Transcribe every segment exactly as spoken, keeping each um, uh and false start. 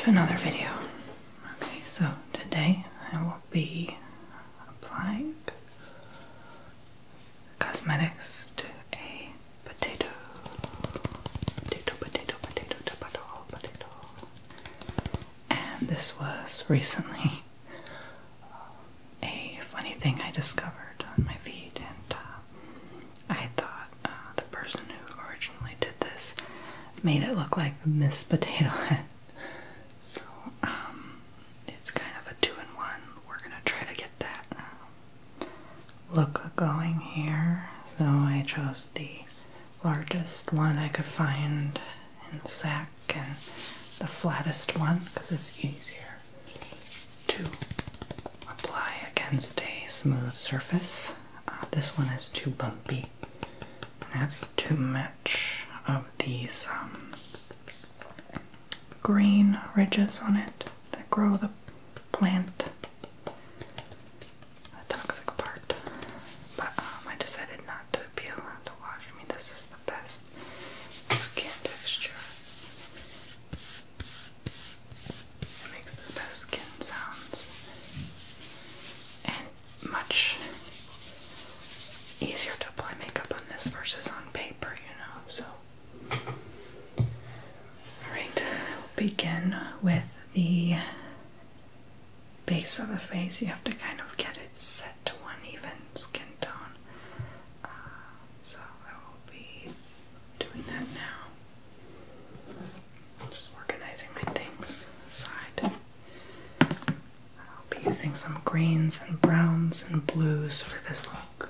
another video. Okay, so today I will be applying cosmetics to a potato. Potato, potato, potato, potato, potato. And this was recently a funny thing I discovered on my feed, and uh, I thought uh, the person who originally did this made it look like Miss Potato Head. So, um, it's kind of a two-in-one. We're gonna try to get that uh, look going here. So I chose the largest one I could find in the sack and the flattest one because it's easier to apply against a smooth surface. Uh, this one is too bumpy and has too much of these um, green ridges on it that grow the plant, the toxic part. But um, I decided not to peel and to wash. I mean, this is the best skin texture. It makes the best skin sounds and much easier to apply makeup on this versus on paper, you know, so. Alright, we'll begin with the base of the face. You have to kind of get it set to one even skin tone. Uh, so I will be doing that now. Just organizing my things aside. I'll be using some greens and browns and blues for this look.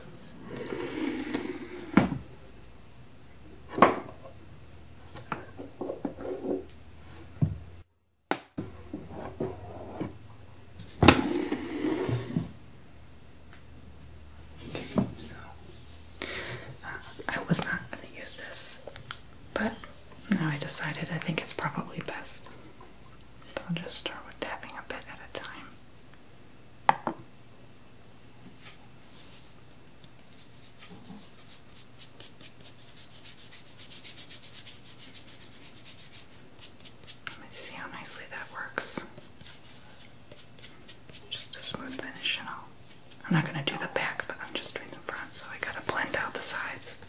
I was not going to use this, but now I decided I think it's probably best. So I'll just start with dabbing a bit at a time. Let me see how nicely that works. Just a smooth finish, and all. I'm not going to do the back, but I'm just doing the front, so I gotta blend out the sides.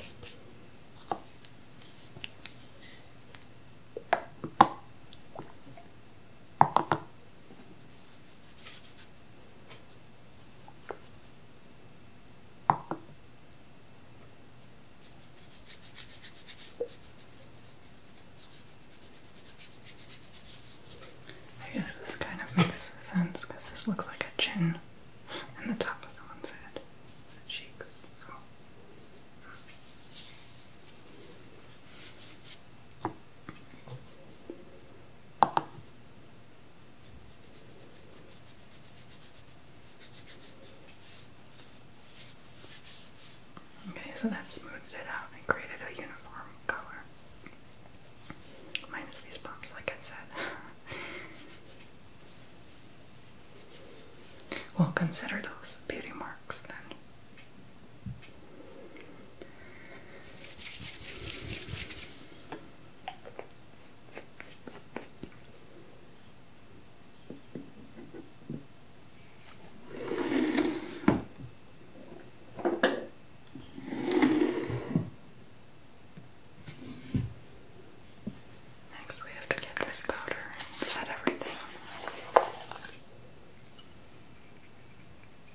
I guess this kind of makes sense because this looks like a chin and the top of someone's head, the cheeks. So. Okay, so that smoothed it out and created a uniform color. Minus these bumps, like I said. We'll consider those beauty marks then. Next we have to get this powder and set everything.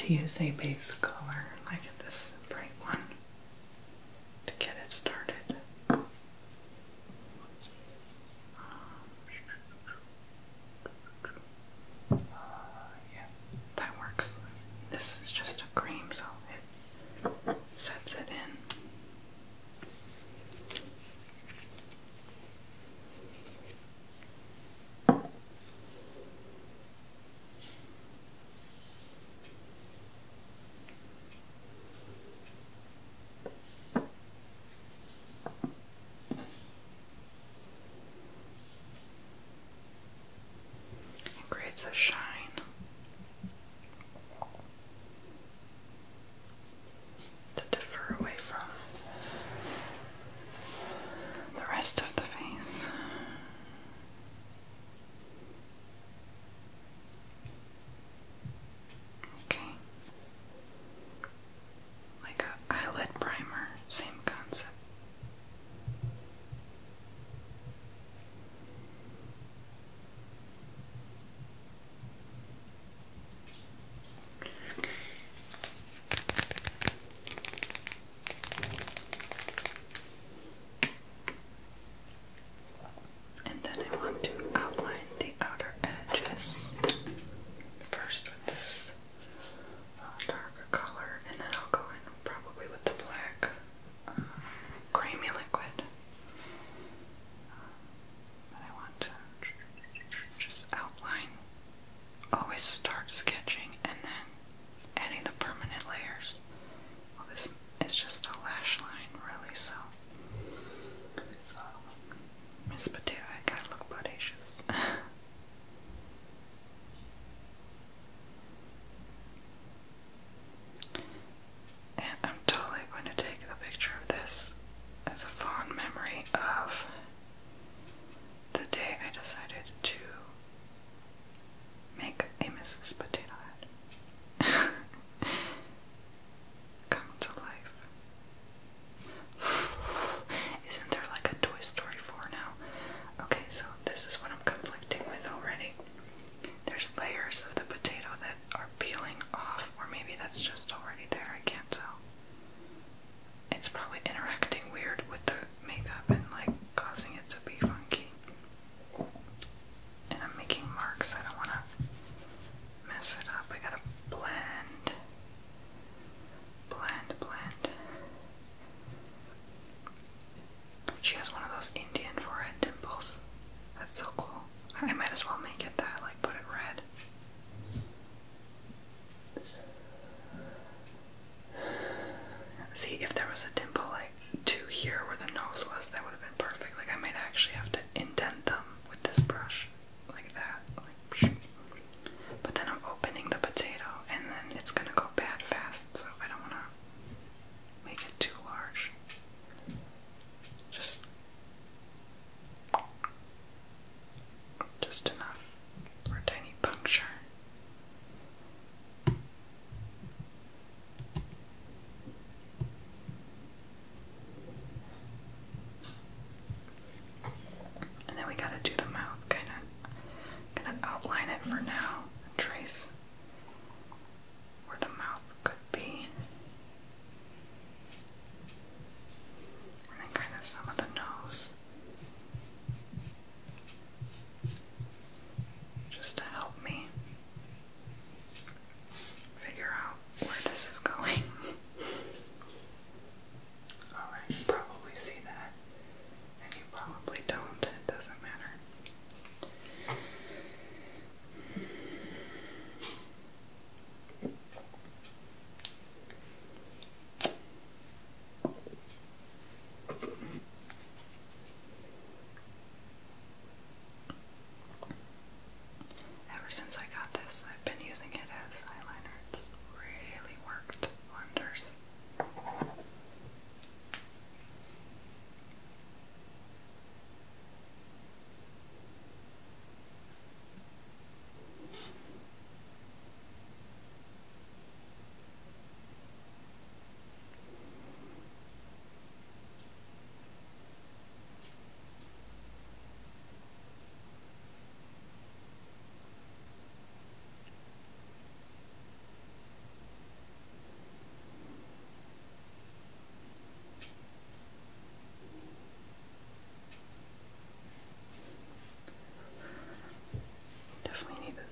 to use a base color like this bright one to get it started. Uh, yeah, that works. This is just a cream, so it sets it in. Creates a shine to differ away from the rest of the face. Okay. Like a eyelid primer, same concept. And then I want to outline the outer edges first with this uh, darker color, and then I'll go in probably with the black uh, creamy liquid. Um, but I want to just outline. Always start sketching and then adding the permanent layers. Well, this is just a lash line, really, so um, Miss Potato Head gotta look bodacious. And I'm totally going to take a picture of this as a fond memory of the day I decided to make a Missus Potato Head come to life. Isn't there like a Toy Story four now? Okay, so this is what I'm conflicting with already. There's layers of the potato that are peeling off, or maybe that's just already there, I can't tell. It's probably interacting weird with the makeup and like causing it to be funky. And I'm making marks, I don't want to mess it up. I gotta blend, blend, blend. She has one of those Indian forehead dimples. That's so cool. I might as well make it that, like put it red. See, if there was a dimple like to here where the nose was, that would have been perfect. Like I might actually have to indent them with this brush, like that. Like, but then I'm opening the potato, and then it's gonna go bad fast, so I don't want to make it too large. Just, just enough for a tiny puncture. And then we gotta do the mouth, kind of, kind of outline it for now, and trace where the mouth could be, and then kind of some of the nose, just to help me figure out where this is going. Alright, you probably see that, and you probably don't, it doesn't matter.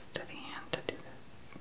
steady hand to do this.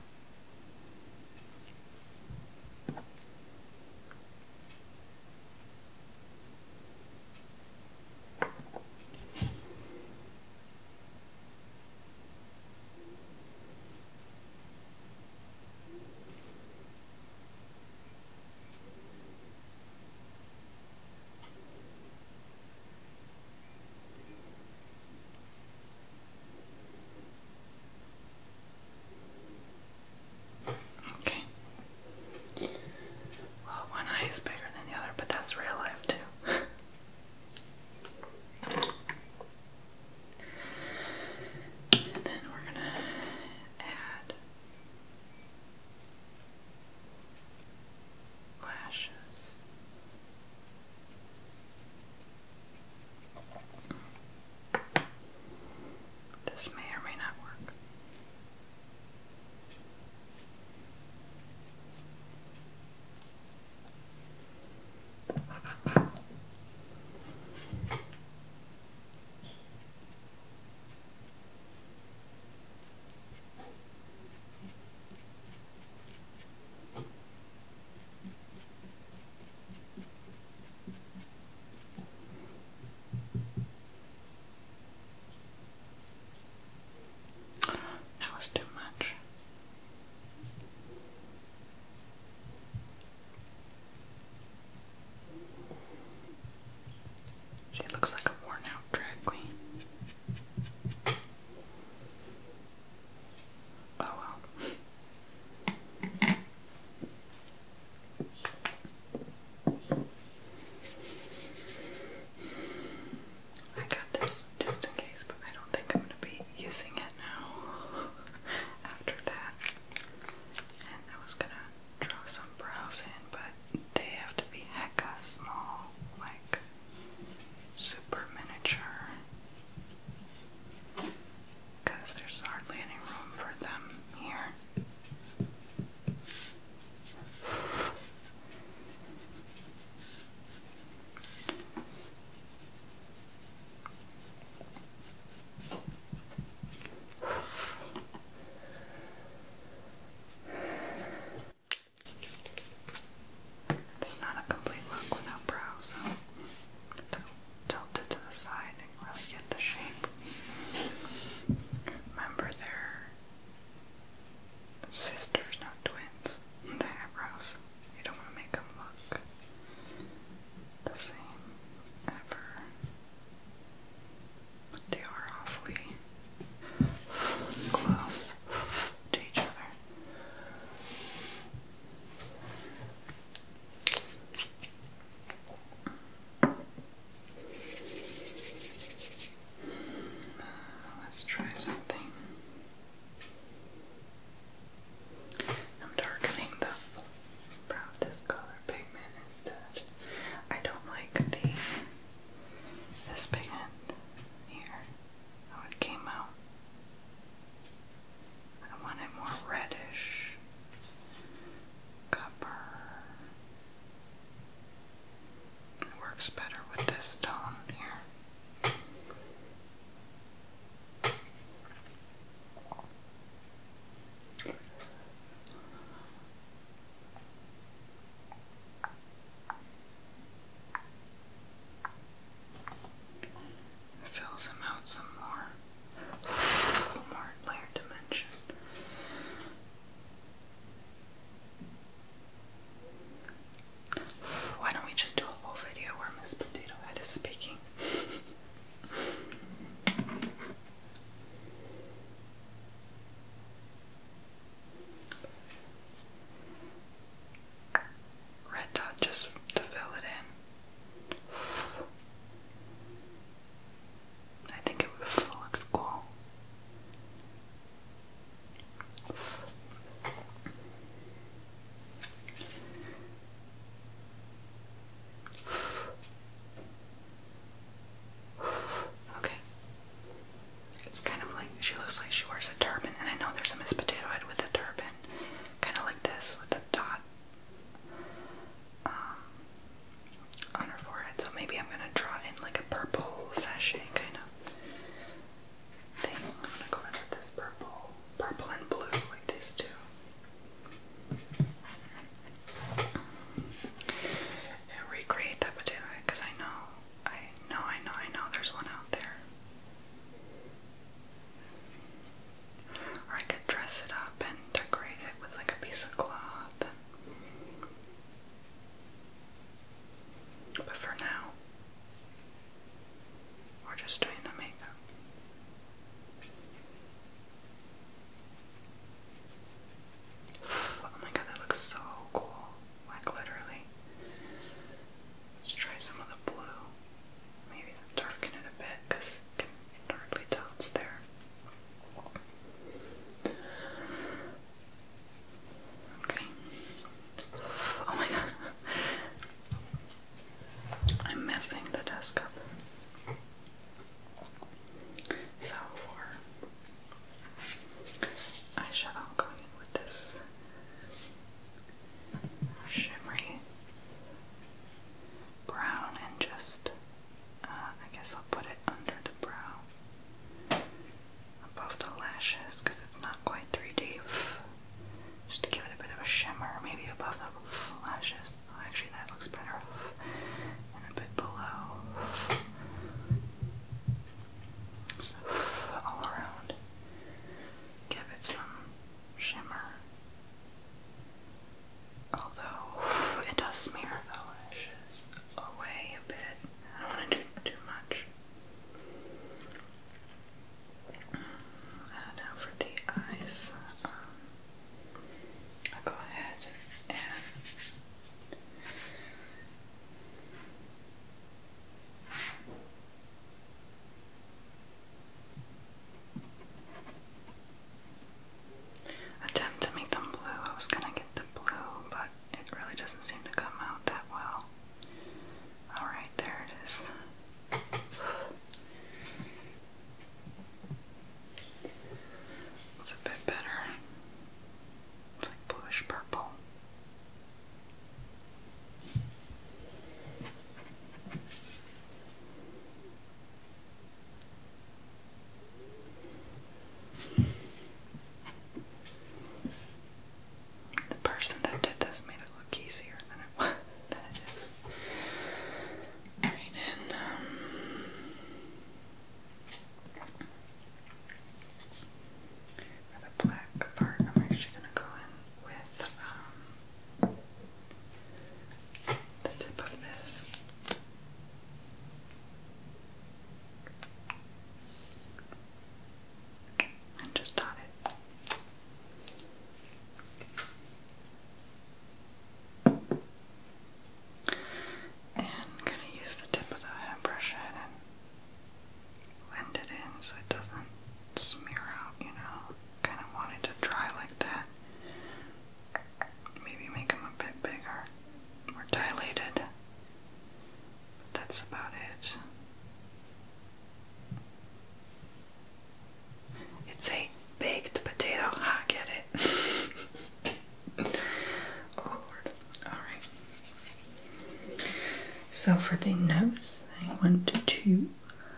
So for the nose, I went to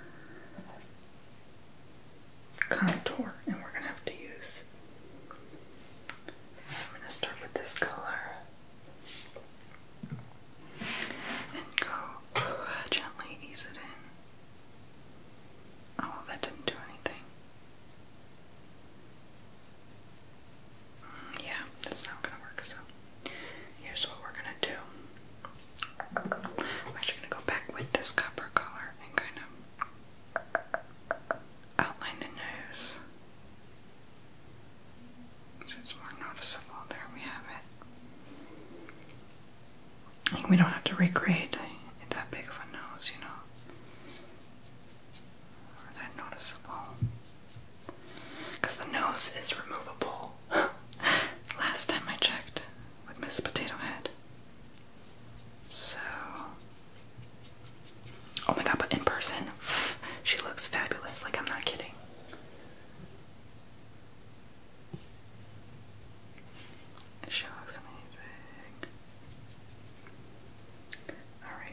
contour, and we're gonna have to use. I'm gonna start with this color and go gently ease it in. Oh, that didn't do anything. Yeah, that's not gonna work. So here's what we're gonna do. I'm actually gonna go back with this copper color and kind of outline the nose so it's more noticeable. There we have it. And we don't have to recreate a, that big of a nose, you know, or that noticeable, because the nose is removable. Last time I checked with Miss Potato Head. So, oh my god, but in person, she looks fabulous. Like, I'm not kidding. She looks amazing. Alright.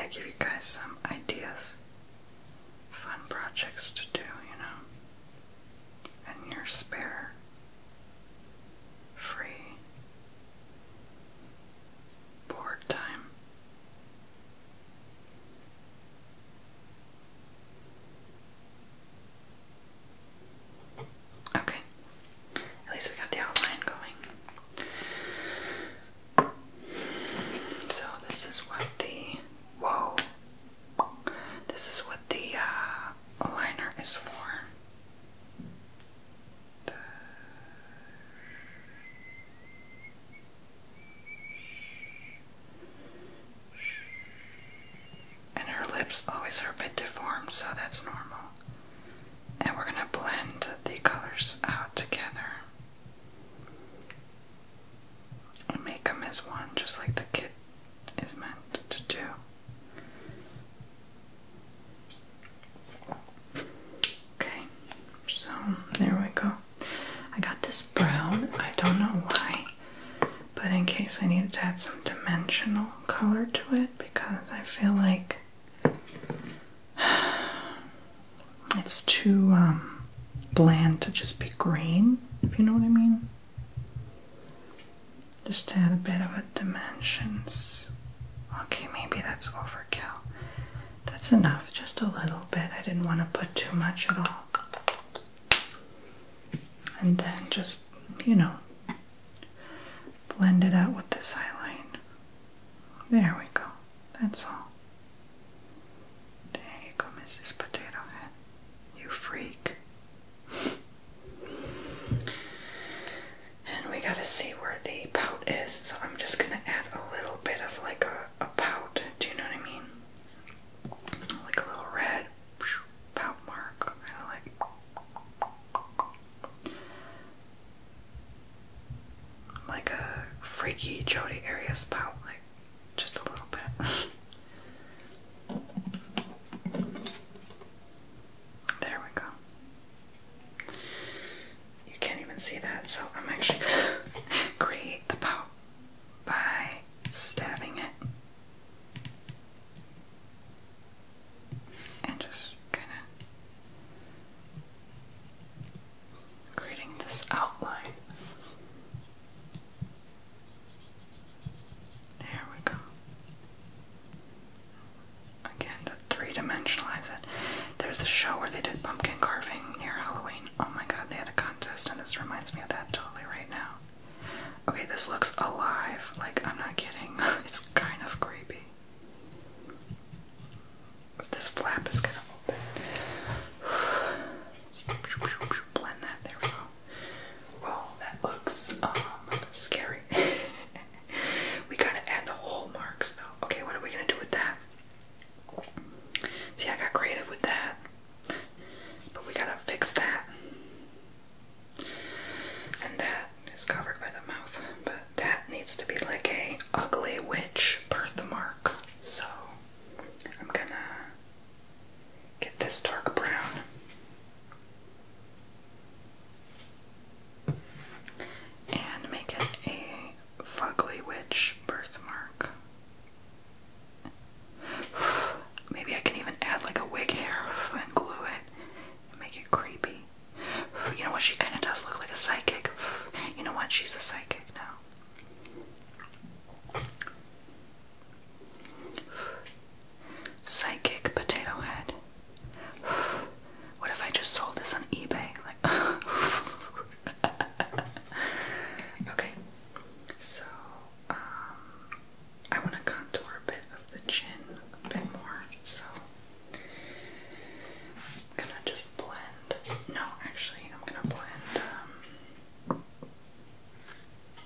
to give you guys some ideas, fun projects to do, you know, in your spare, free, bored time. Okay, at least we got the outline going. So this is what the, whoa, this is what the uh, liner is for. The, and her lips always are a bit deformed, so that's normal. And we're gonna blend the colors out together and make them as one, just like the kit is meant to do. Okay, so there we go. I got this brown, I don't know why, but in case I needed to add some dimensional color to it, because I feel like it's too um, bland to just be green, if you know what I mean. Just to add a bit of a dimensions. Okay, maybe that's overkill. That's enough, just a little bit. I didn't want to put too much at all. And then just, you know, blend it out with this highlight. There we go. That's all. There you go, Missus Potato Head. You freak. And we gotta see where the pout is, so I'm just gonna add a little bit of like a, a pout. Do you know what I mean? Like a little red pout mark. Kind of like like a freaky Jodi Arias pout, like just a little bit. There we go. You can't even see that, so I'm actually gonna create the pout by stabbing it and just kind of creating this outline. There we go. Again, to three-dimensionalize it. There's a show where they did pumpkin carving near Halloween. Oh my god, they had a contest, and this reminds me of that totally right now. Okay, this looks alive. Like, I'm not kidding. It's kind of creepy. This flap is gonna open. Blend that. There we go. Whoa, that looks um scary. We gotta add the hole marks though. Okay, what are we gonna do with that? See, I got creative with that, but we gotta fix that. And that is covered by the mouth, but that needs to be like a ugly witch birthmark. So I'm gonna get this dark brown and make it a fugly witch birthmark. Maybe I can even add like a wig hair and glue it and make it creepy. You know what? She kind of does look like a psychic. You know what? She's a psychic now. Psychic Potato Head. What if I just sold this on eBay? Like, okay. So, um, I want to contour a bit of the chin a bit more. So, I'm gonna just blend. No, actually, I'm gonna blend. Um,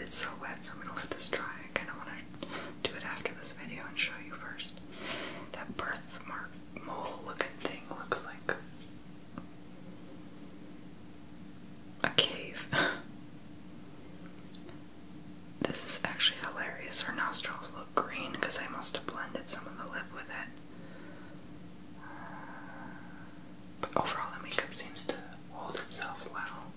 it's so wet, so I'm gonna let this dry. I kind of want to do it after this video and show you first. That birthmark mole looking thing looks like a cave. This is actually hilarious. Her nostrils look green because I must have blended some of the lip with it. But overall, the makeup seems to hold itself well.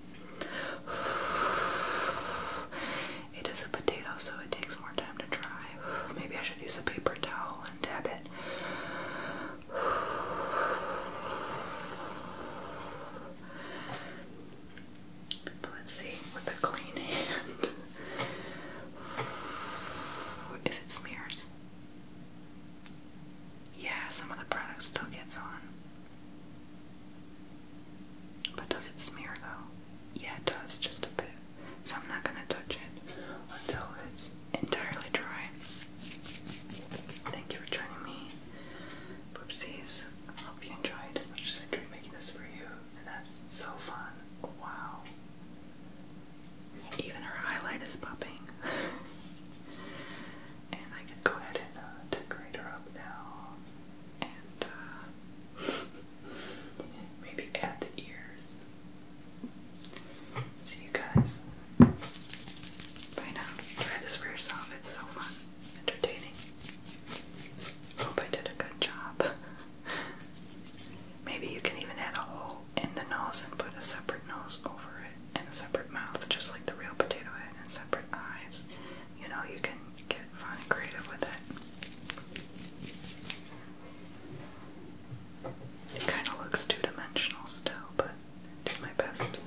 It is a potato, so it takes more time to dry. Maybe I should use a paper towel and dab it. But let's see with a clean hand if it smears. Yeah, some of the product still gets on. But does it smear though? Yeah, it does, just a bit. So I'm not gonna touch it until it's entirely dry. Thank you for joining me. Poopsies. I hope you enjoyed as much as I enjoyed making this for you. And that's so fun. Wow. Even her highlight is popping. And I can go ahead and uh, decorate her up now. And uh, maybe add the ears. See you guys. Bye now. Try this for yourself. It's so fun. Entertaining. Hope I did a good job. Maybe you can even add a hole in the nose and put a separate nose over it and a separate mouth, just like the real potato head, and separate eyes. You know, you can get fun and creative with it. It kind of looks two-dimensional still, but I did my best.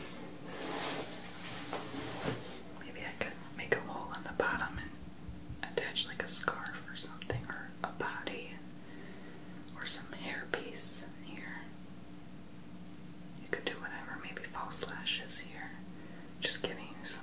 Maybe I could make a hole on the bottom and attach like a scarf or something, or a body, or some hair piece here. You could do whatever, maybe false lashes here. Just giving you some